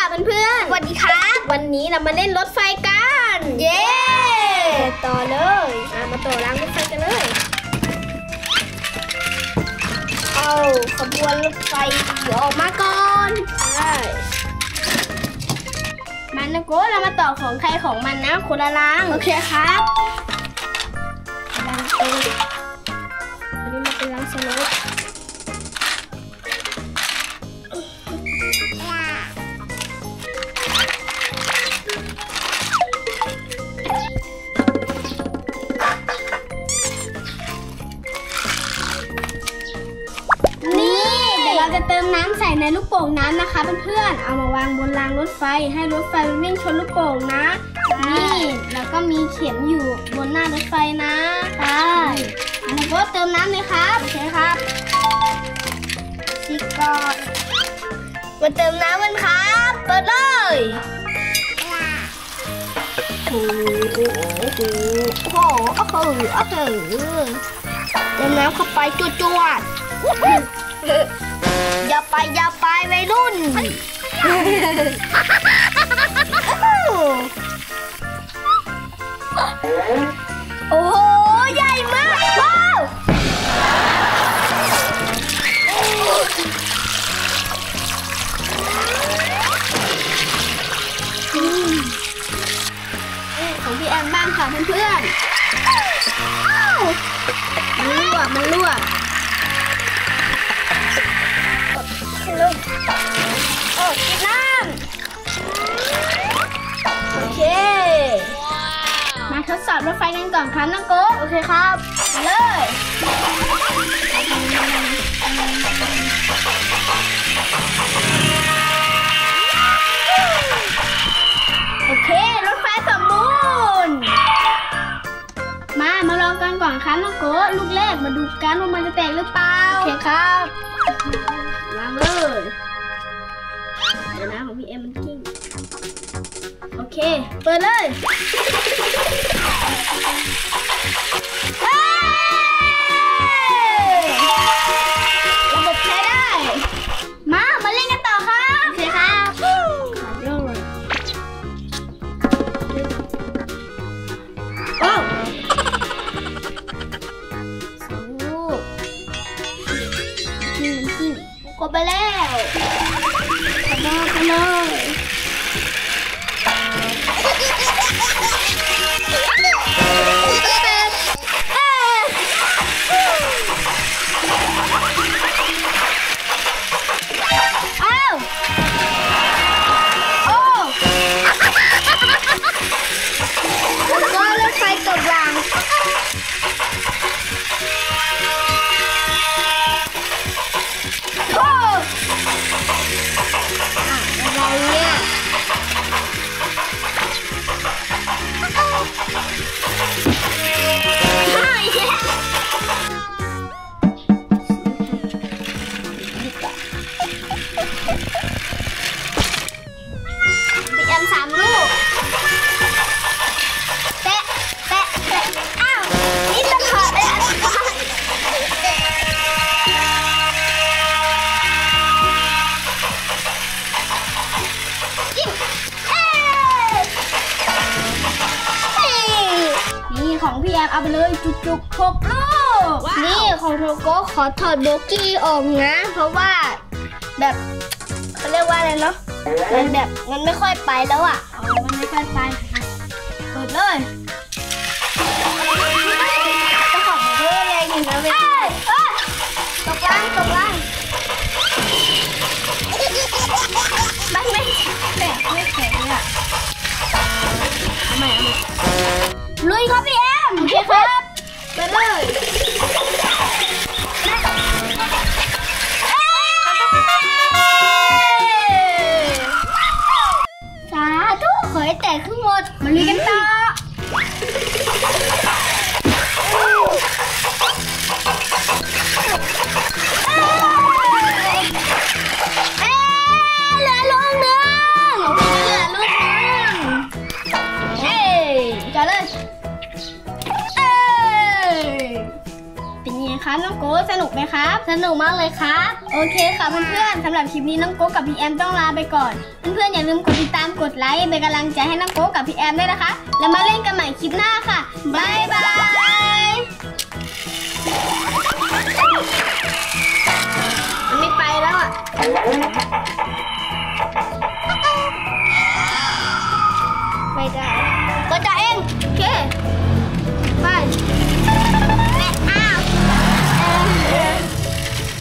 ค่ะเพื่อนๆสวัสดีครับวันนี้เรามาเล่นรถไฟกันเย้ต่อเลยมาต่อรางรถไฟกันเลยเอาขบวนรถไฟออกมาก่อนใช่มันนะโก้เรามาต่อของใครของมันนะคนละรางโอเคครับรางอันนี้มันเป็นรางสโลปเราจะเติมน้ำใส่ในลูกโป่งน้ำนะคะเพื่อนๆเอามาวางบนรางรถไฟให้รถไฟวิ่งชนลูกโป่งนะนี่แล้วก็มีเข็มอยู่บนหน้ารถไฟนะใช่แล้วก็เติมน้ำเลยครับโอเคครับชิคก็มาเติมน้ำกันครับเปิดเลยโอ้โหโอ้โหเติมน้ำเข้าไปจวดอย่าไปวัยรุ่นโอ้โหใหญ่มากว้าวของพี่แอมบ้างค่ะเพื่อนๆมันรั่วโอ้กินน้ำโอเคมาทดสอบรถไฟกันก่อนครับน้องโก้โอเคครับเลยโอเครถไฟสมบูรณ์มาลองกันก่อนครับน้องโก้ลูกแรกมาดูกันว่ามันจะแตกหรือเปล่าโอเคครับวางเลยเดี๋ยวนะของพี่เอ็มมันกิ้งโอเคเปิดเลยระบบใช้ได้มาเล่นกันต่อครับโอเคครับเริ่มเลยโอ้สู้กิ้งกดไปแล้วไปเลยของพี่แอมเอาไปเลยจุกๆ6 ลูกนี่ของโทโก้ขอถอดโบกี้ออกนะเพราะว่าแบบเขาเรียกว่าอะไรเนาะมันแบบมันไม่ค่อยไปแล้วอ่ะมันไม่ค่อยไปเปิดเลยจะขอเบอร์แรงอยู่นะเว้ยตกล่างมันไม่แข็งเลยอ่ะทำไมลุยครับพี่แอมโอเคครับไปเลยสาธุขอให้แตกขึ้นหมดมาลุยกันต่อเหลือลูกหนึ่งจอดเลยเป็นยังไงครับครับน้องโก้สนุกไหมครับสนุกมากเลยครับโอเคค่ะเพื่อนๆสำหรับคลิปนี้น้องโก้กับพี่แอมต้องลาไปก่อนเพื่อนๆอย่าลืมกดติดตามกดไลค์เป็นกำลังใจให้น้องโก้กับพี่แอมด้วยนะคะแล้วมาเล่นกันใหม่คลิปหน้าค่ะบ๊ายบายมันไม่ไปแล้วอ่ะ